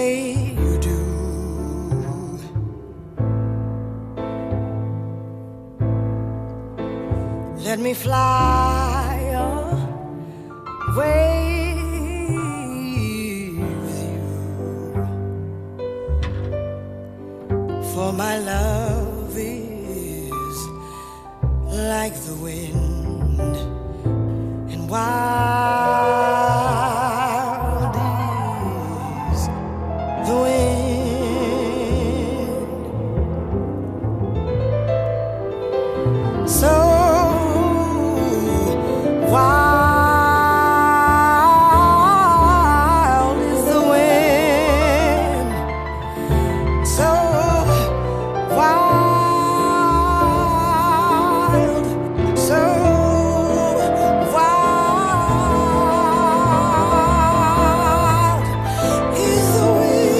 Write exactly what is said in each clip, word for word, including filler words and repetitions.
way you do. Let me fly away with you, for my love is like the wind, and wild is the wind. So wild is the wind, so wild, so wild is the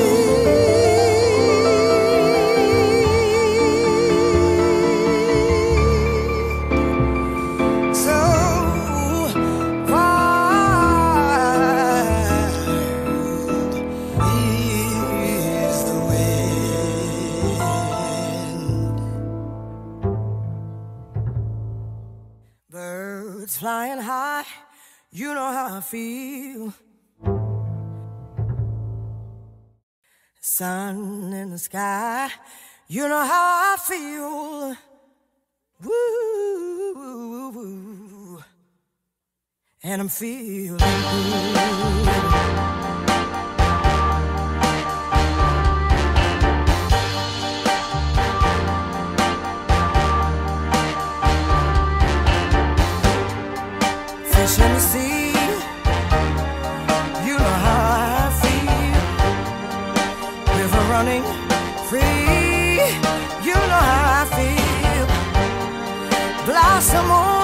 wind, so birds flying high, you know how I feel. Sun in the sky, you know how I feel. Woo, woo, woo. And I'm feeling good. Fish in the sea, you know how I feel. River running free, you know how I feel. Blossom on